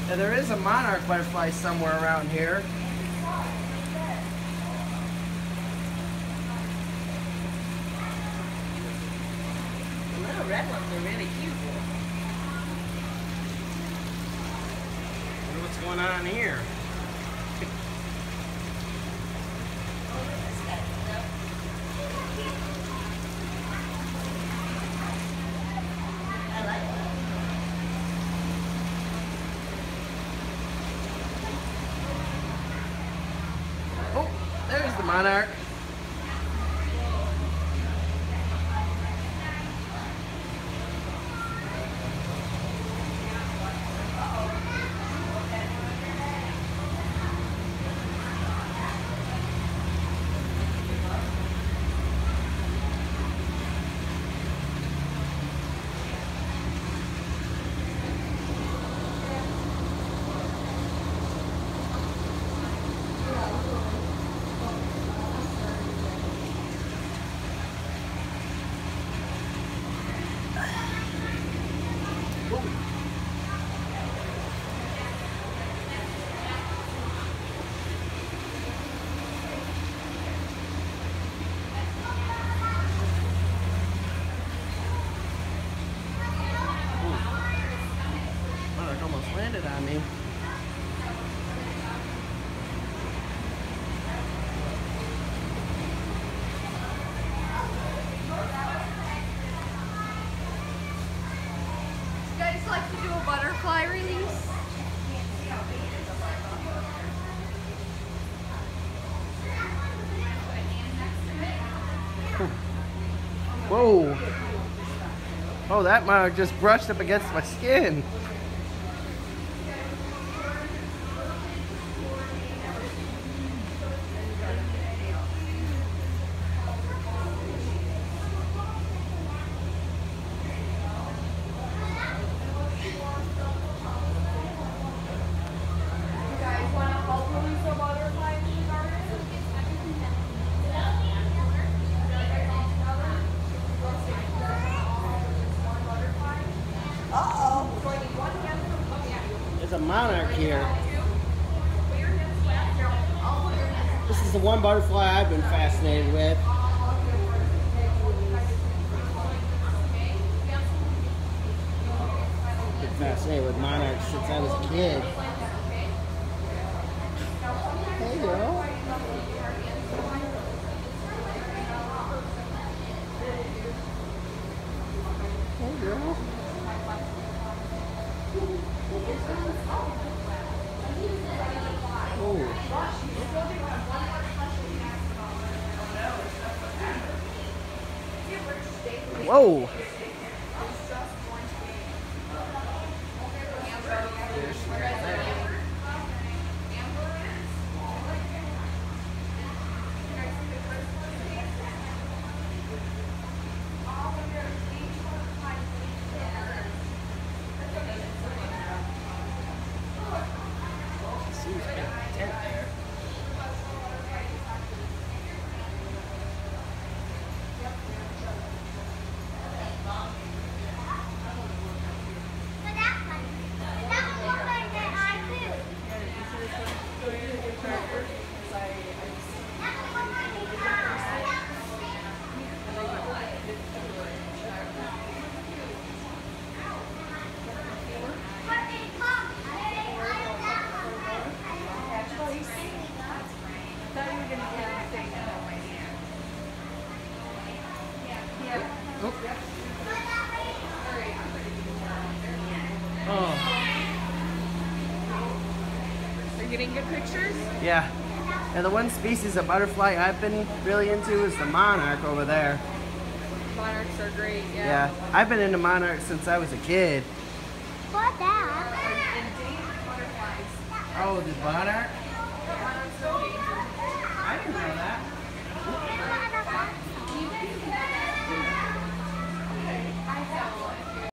Yeah, there is a monarch butterfly somewhere around here. The little red ones are really cute. What's going on here? I like it. Oh, there's the monarch. Monarch almost landed on me. You guys like to do a butterfly release? Whoa! Oh, that monarch just brushed up against my skin. You guys want to help release a butterfly in the garden? There's a monarch here. This is the one butterfly I've been fascinated with. Been fascinated with monarchs since I was a kid. Hey, girl. Hey, girl. Whoa! You're getting good pictures? Yeah. And the one species of butterfly I've been really into is the monarch over there. Monarchs are great, Yeah. I've been into monarchs since I was a kid. What that? Endangered butterflies. Oh, the monarch? Monarchs are endangered. I didn't know that.